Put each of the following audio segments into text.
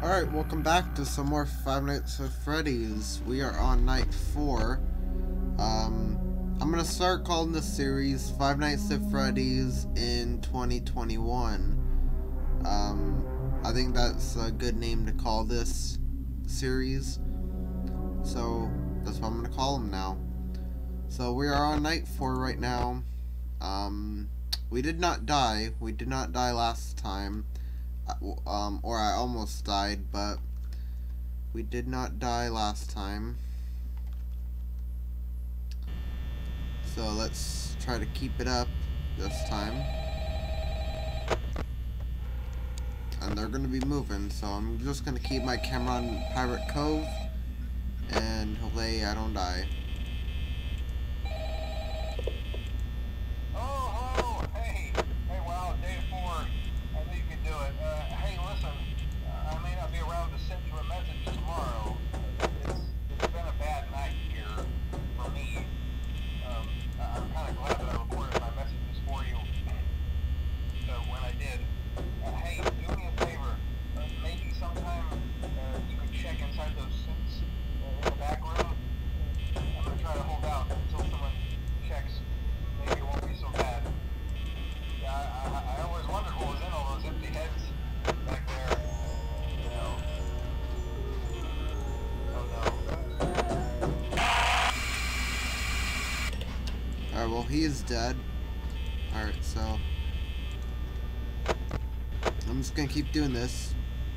Alright, welcome back to some more Five Nights at Freddy's. We are on night 4. I'm gonna start calling this series Five Nights at Freddy's in 2021. I think that's a good name to call this series. So, that's what I'm gonna call them now. So, we are on night 4 right now. We did not die. We did not die last time. Or I almost died, but we did not die last time. So let's try to keep it up this time. And they're gonna be moving, so I'm just gonna keep my camera on Pirate Cove, and hopefully I don't die. Alright, well, he is dead. Alright, so I'm just gonna keep doing this.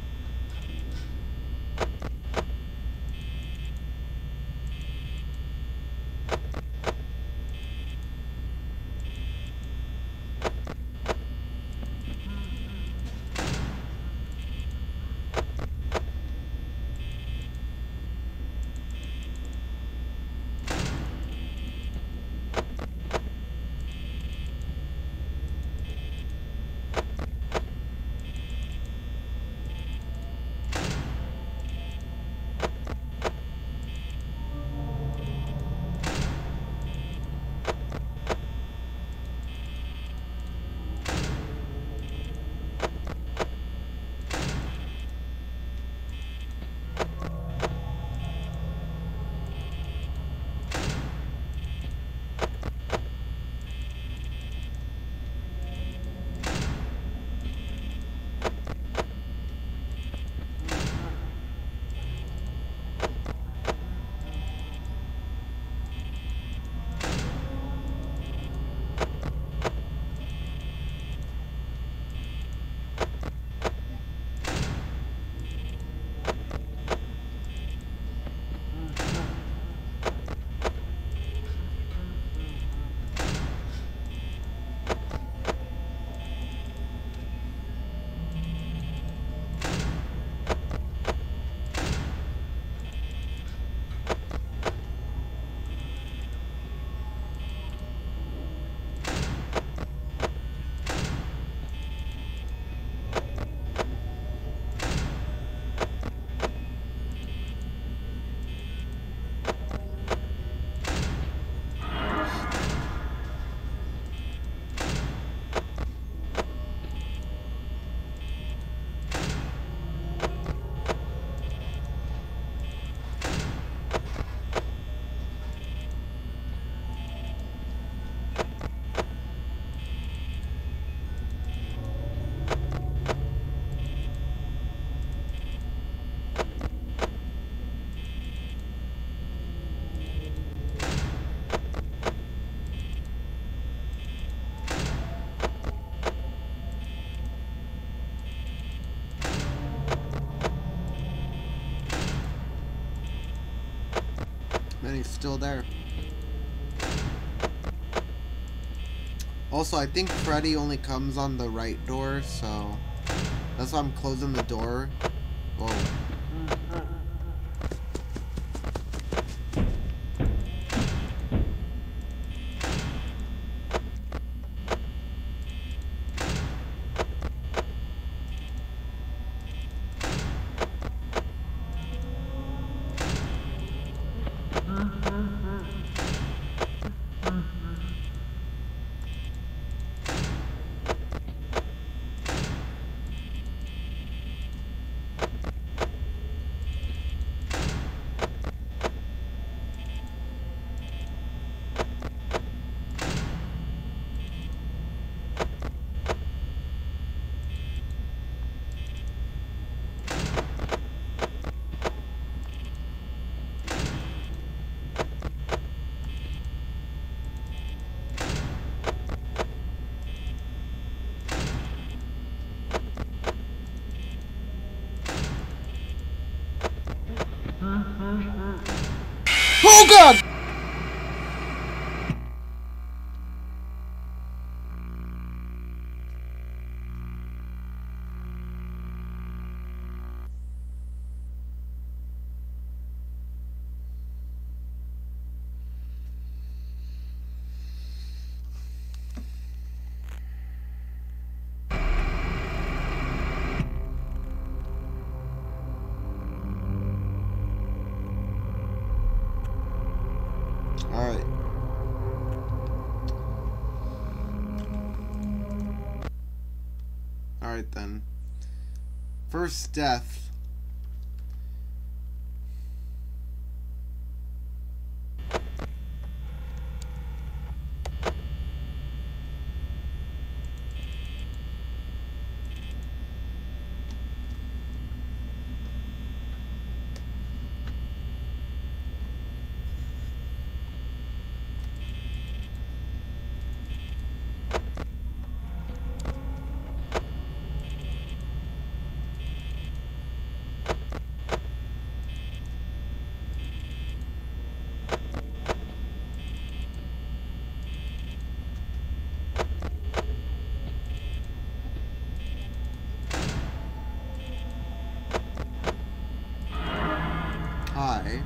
And he's still there. Also, I think Freddy only comes on the right door, so that's why I'm closing the door. Whoa. Oh god! Alright. Alright then. First death. Hi.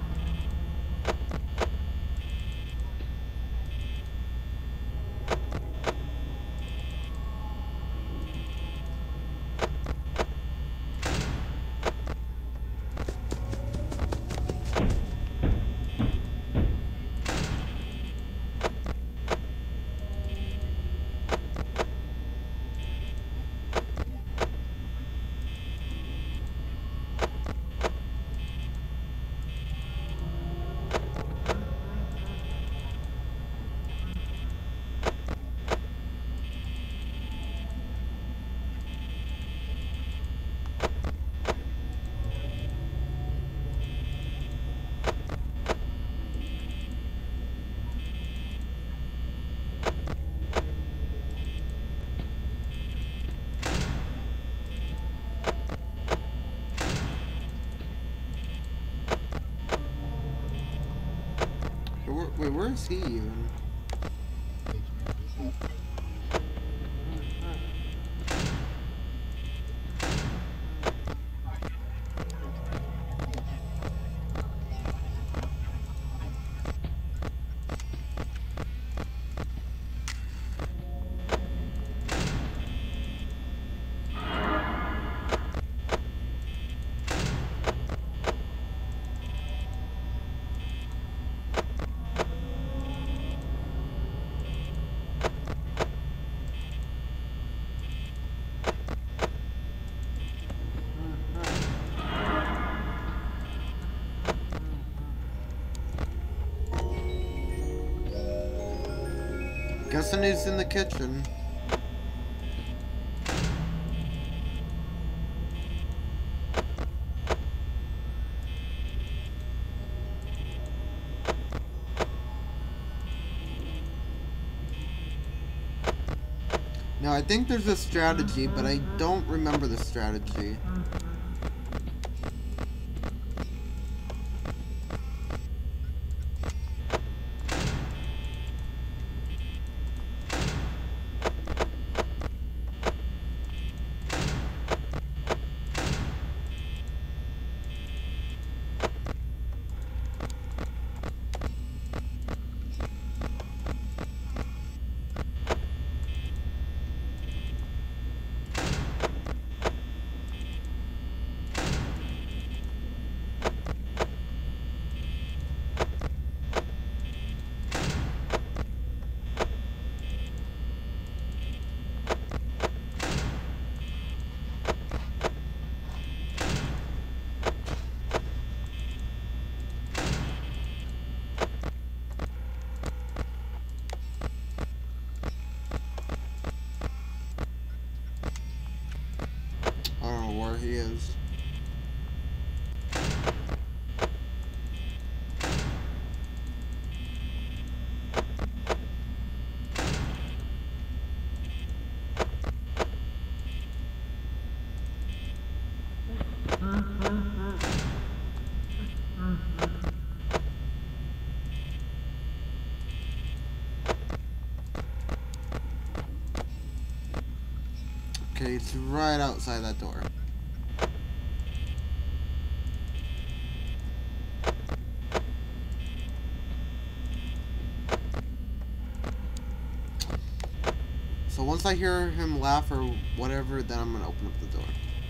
Wait, where is he even? Guessing he's in the kitchen. Now, I think there's a strategy, but I don't remember the strategy. I don't know where he is. Okay, it's right outside that door. So once I hear him laugh or whatever, then I'm gonna open up the door.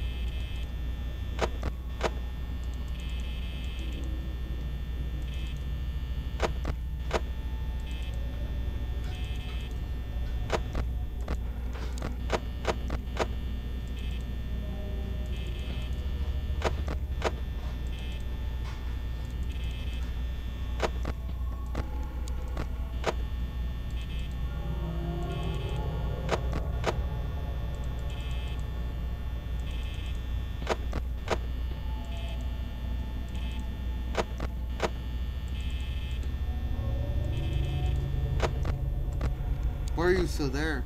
Why are you still there?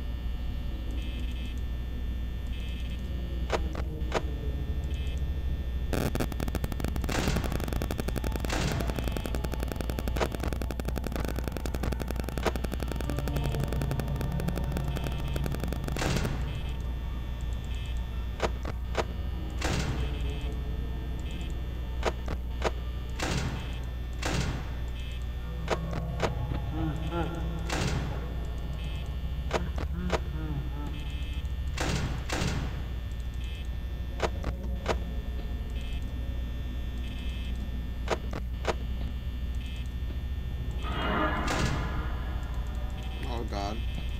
Oh God.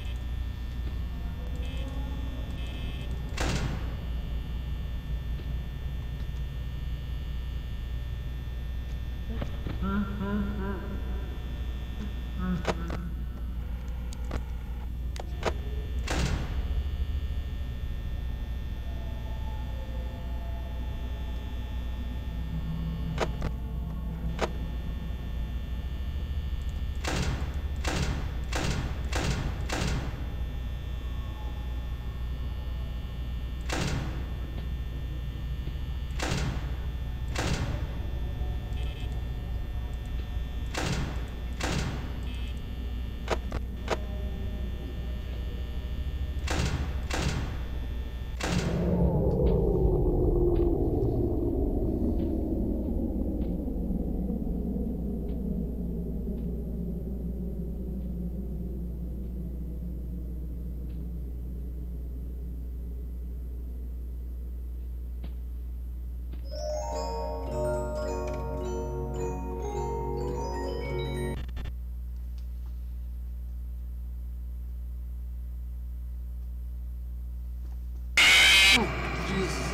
Jesus.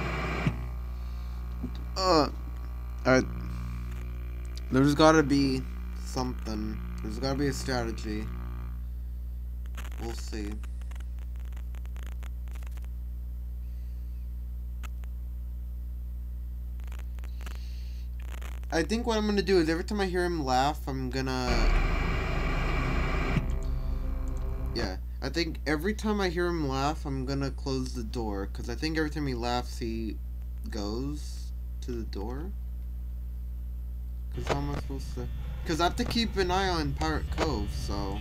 Alright. There's gotta be something. There's gotta be a strategy. We'll see. I think what I'm gonna do is every time I hear him laugh, I'm gonna... Yeah. I think every time I hear him laugh, I'm gonna close the door. Because I think every time he laughs, he goes to the door. Because how am I supposed to... Because I have to keep an eye on Pirate Cove, so...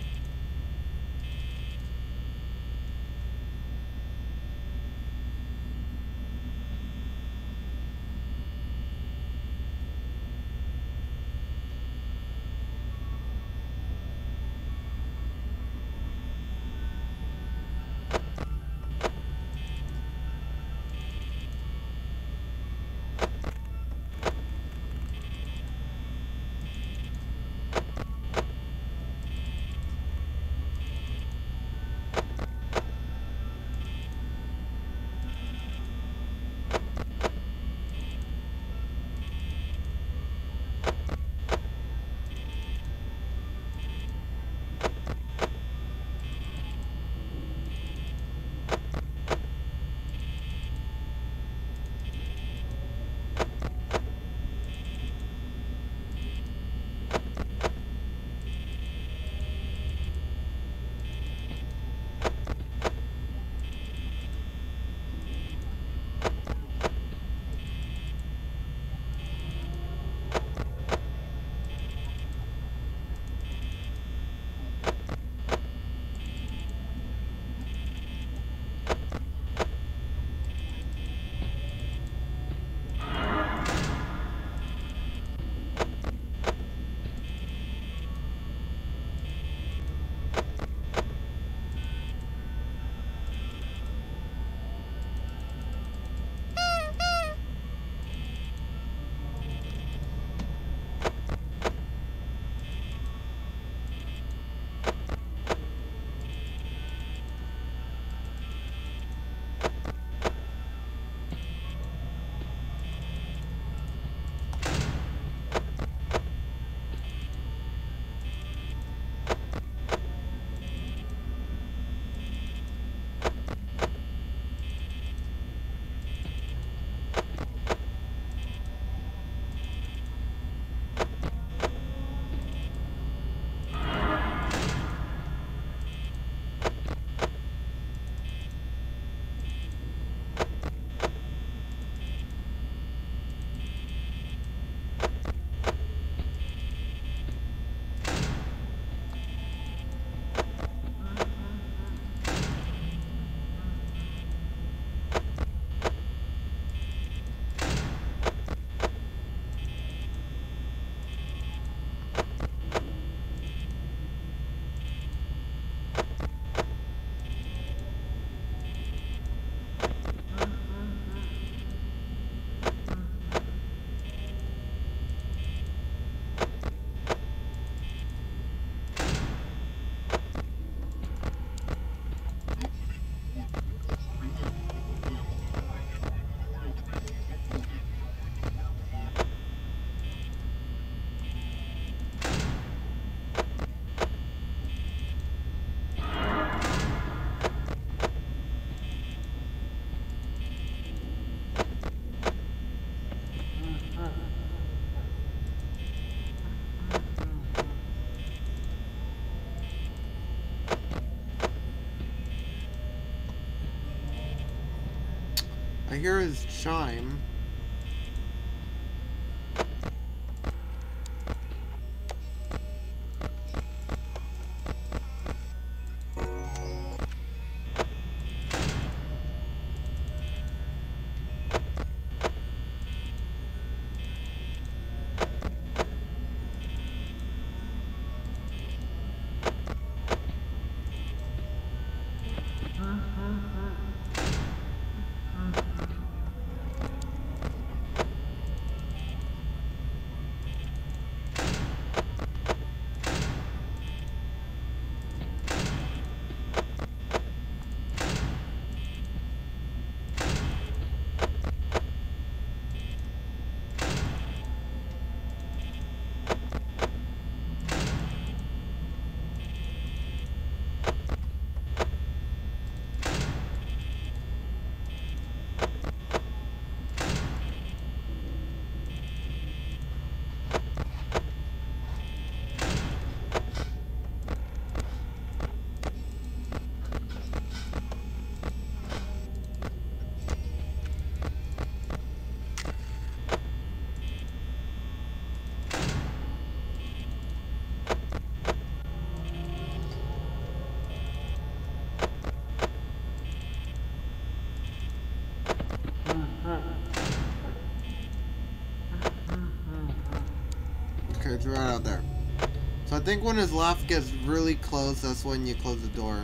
I hear his chime. Okay, it's right out there. So I think when his laugh gets really close, that's when you close the door.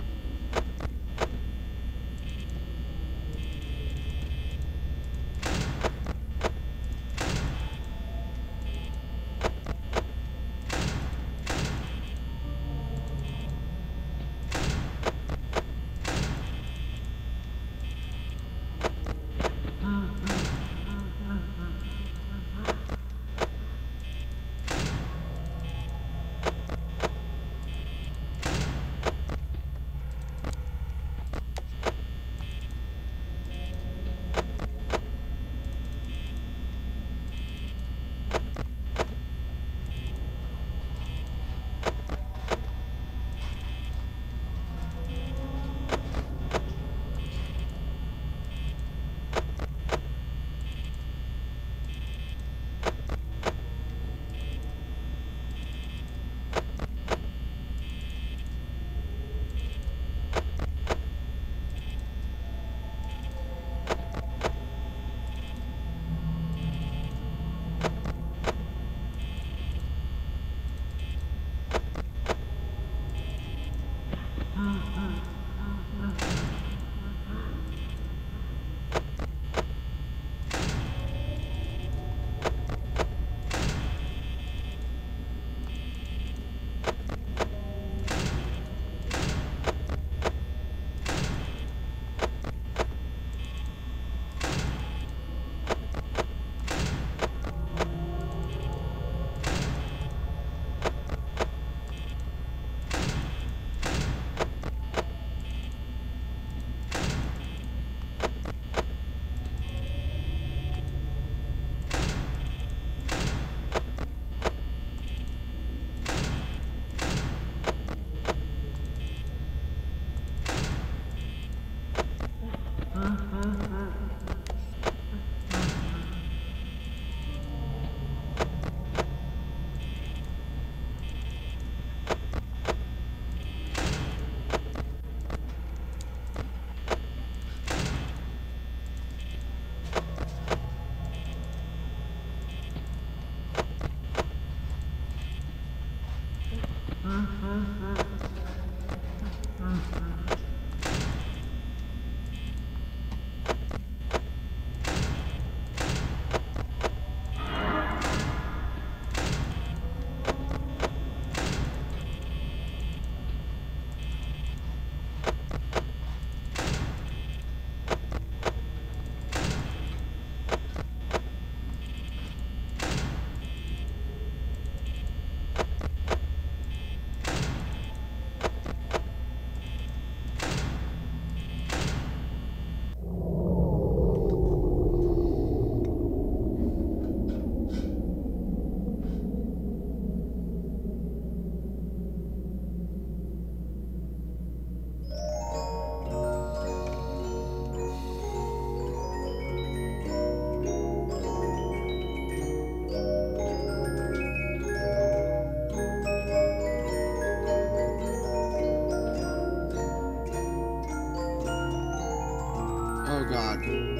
Oh god.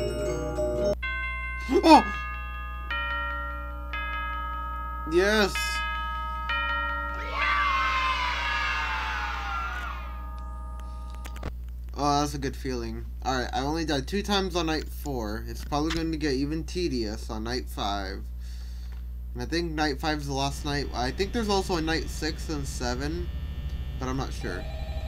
Oh! Yes! Oh, that's a good feeling. Alright, I only died 2 times on night 4. It's probably going to get even tedious on night 5. And I think night 5 is the last night. I think there's also a night 6 and 7, but I'm not sure.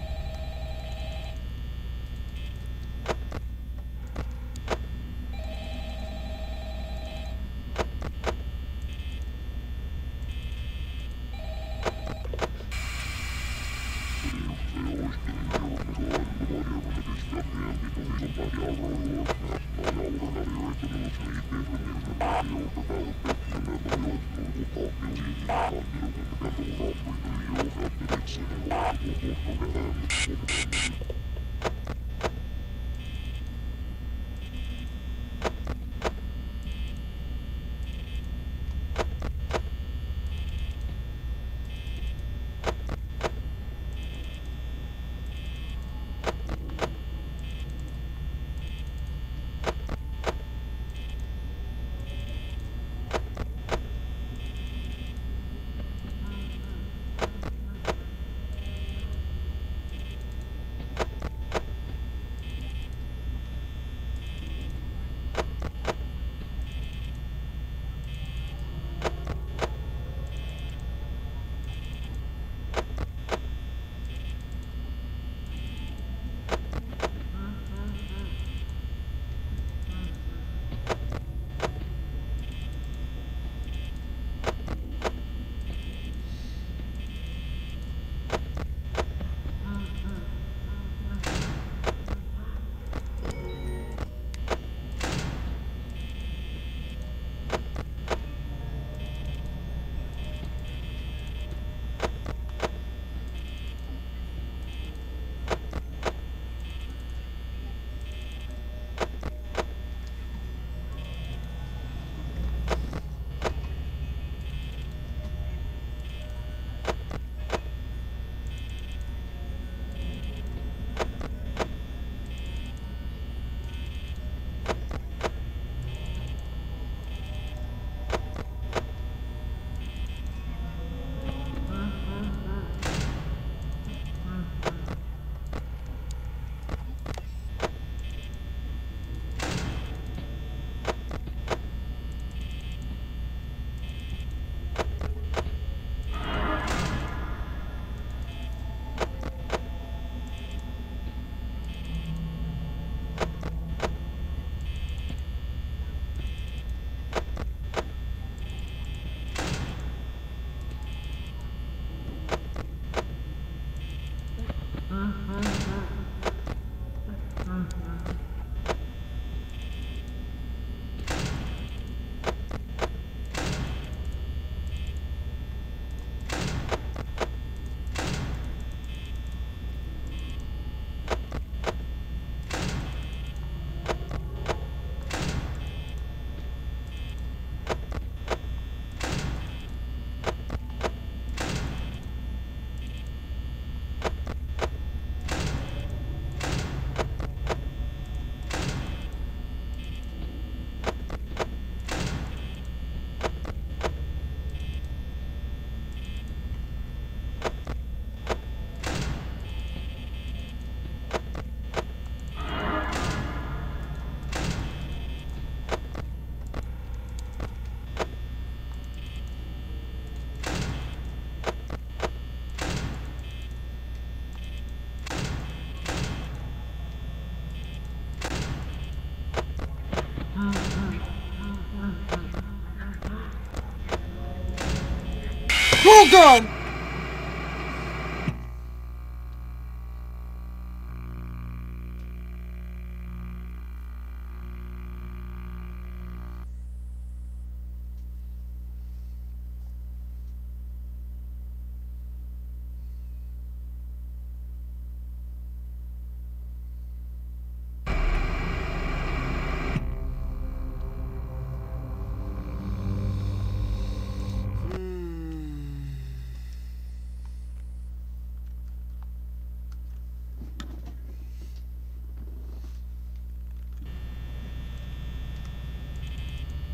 Oh god!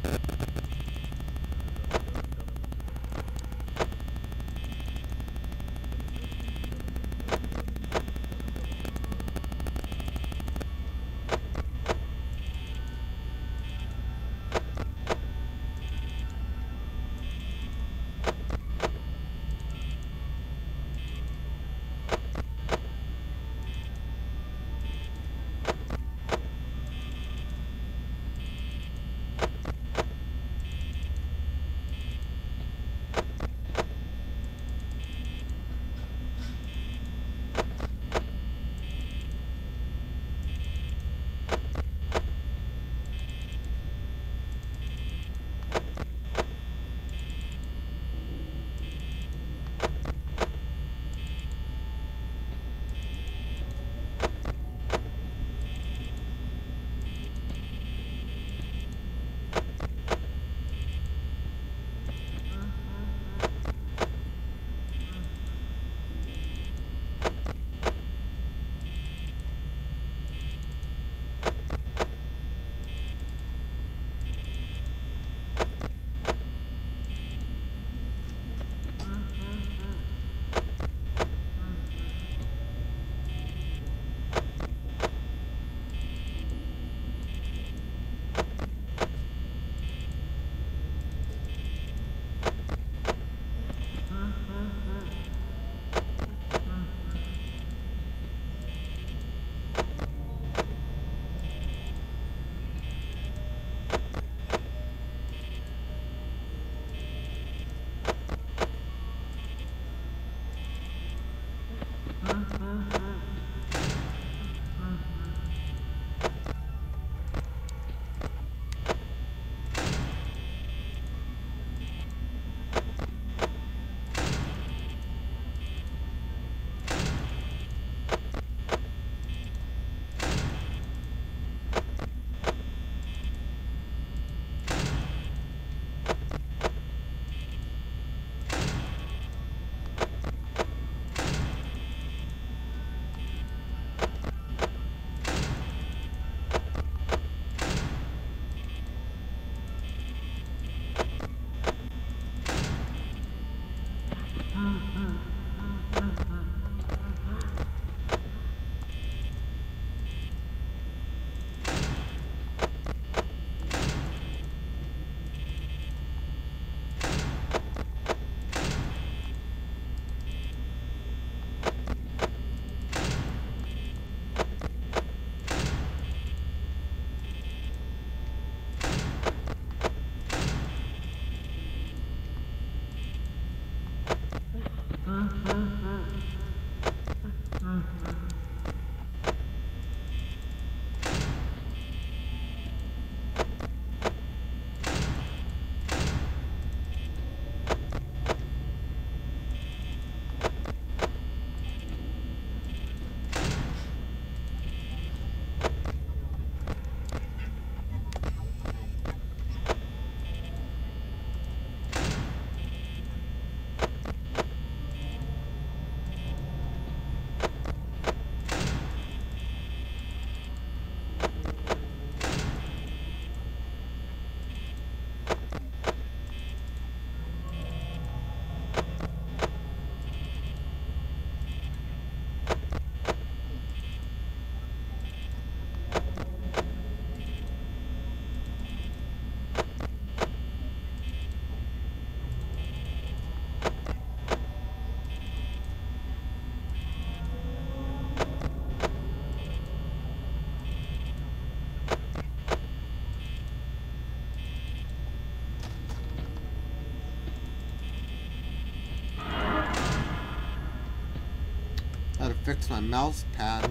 Fix my mouse pad.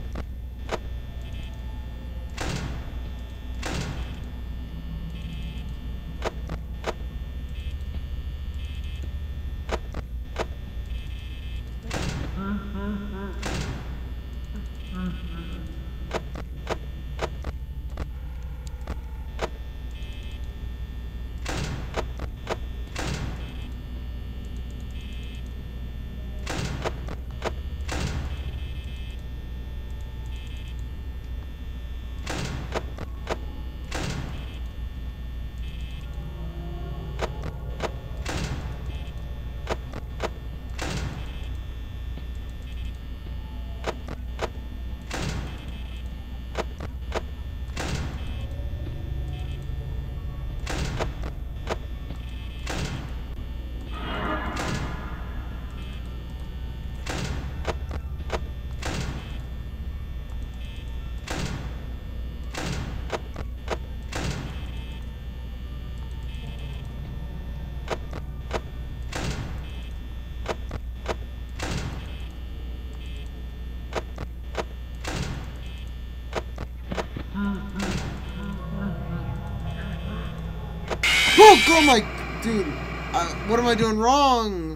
Oh my, dude, what am I doing wrong?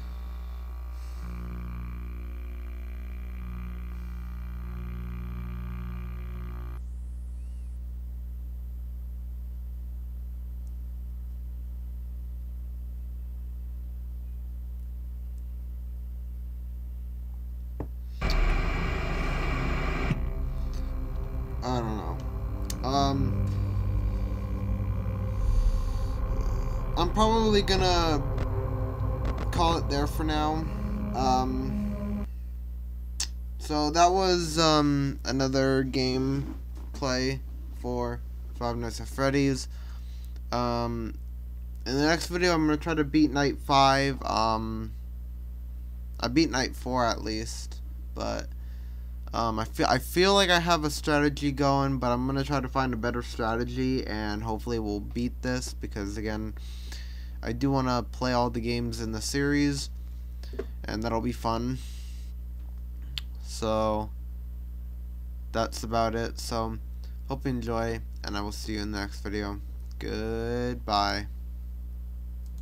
I don't know. I'm probably gonna call it there for now. So that was another game play for Five Nights at Freddy's. In the next video, I'm gonna try to beat Night 5. I beat Night 4 at least, but I feel like I have a strategy going, but I'm gonna try to find a better strategy, and hopefully we'll beat this, because again, I do want to play all the games in the series, and that'll be fun. So that's about it. So hope you enjoy, and I will see you in the next video. Goodbye.